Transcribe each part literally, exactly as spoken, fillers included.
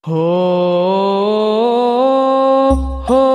هو هو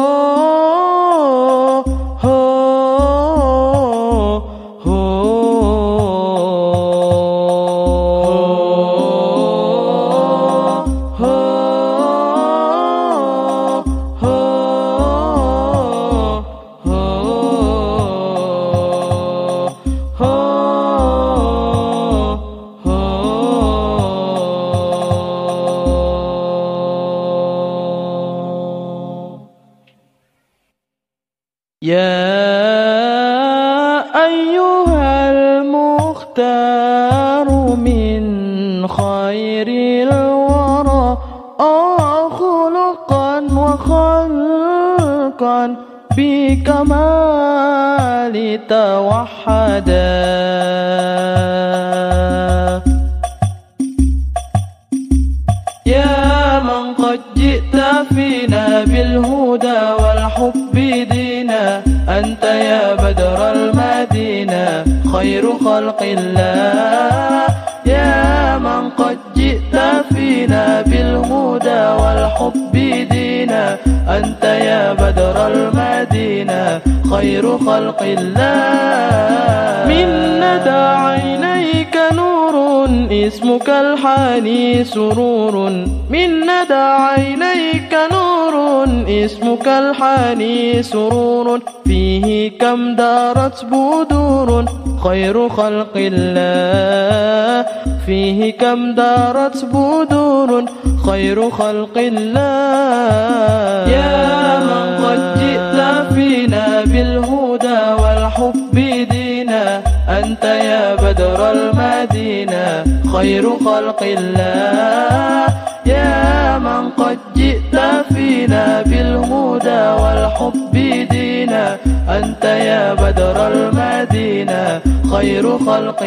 يا أيها المختار من خير الورى خلقا وخلقا بكمال توحدا يا من قد جئت فينا بالهدى والحب دينا أنت يا بدر المدينة خير خلق الله يا من قد جئت فينا بالهدى والحب دينا أنت يا بدر المدينة خير خلق الله من ندى عينيك نور اسمك الحاني سرور من ندى عينيك نور اسمك الحاني سرور فيه كم دارت بدور خير خلق الله فيه كم دارت بدور خير خلق الله يا من قد جئت فينا بالهدى والحب دينا أنت يا بدر المدينة خير خلق الله يا من قد جئت فينا بالهدى والحب دينا أنت يا بدر المدينة خير خلق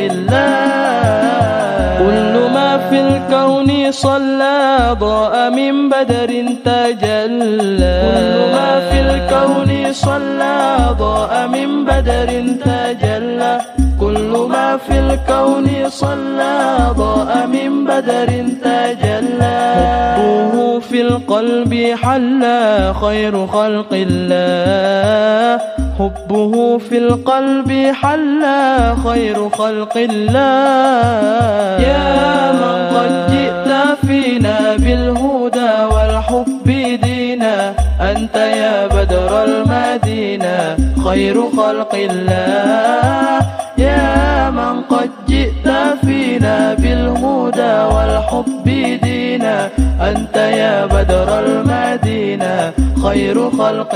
الله كل ما في الكون صلى ضاء من بدر تجلى كل ما في الكون صلى ضاء من بدر تجلى كل ما في الكون صلى ضاء من بدر تجلى حبه في القلب حلى خير خلق الله حبه في القلب حلى خير خلق الله يا من قد جئت فينا بالهدى والحب دينا أنت يا بدر المدينة خير خلق الله يا من قد جئت فينا بالهدى والحب دينا أنت يا بدر المدينة خير خلق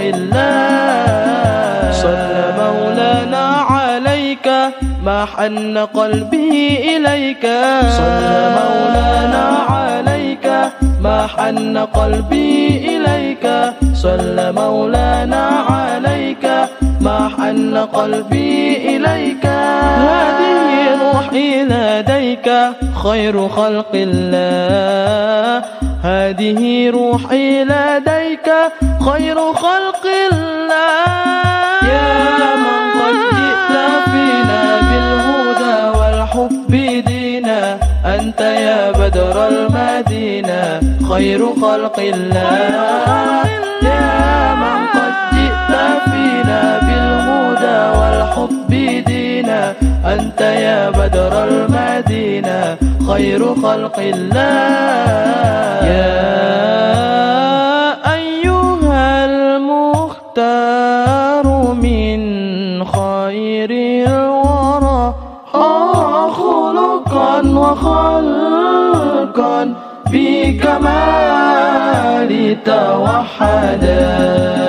الله صلى مولانا عليك ما حن قلبي إليك صلى مولانا عليك ما حن قلبي إليك صلى مولانا عليك ما حن قلبي إليك هذه روحي لديك خير خلق الله هذه روحي لديك خير خلق الله يا من قد جئت فينا بالهدى والحب دينا أنت يا بدر المدينة خير خلق الله يا من قد جئت فينا بالهدى والحب دينا أنت يا بدر المدينة خير خلق الله يا أيها المختار من خير الورى خلقا وخلقا بكمال توحدا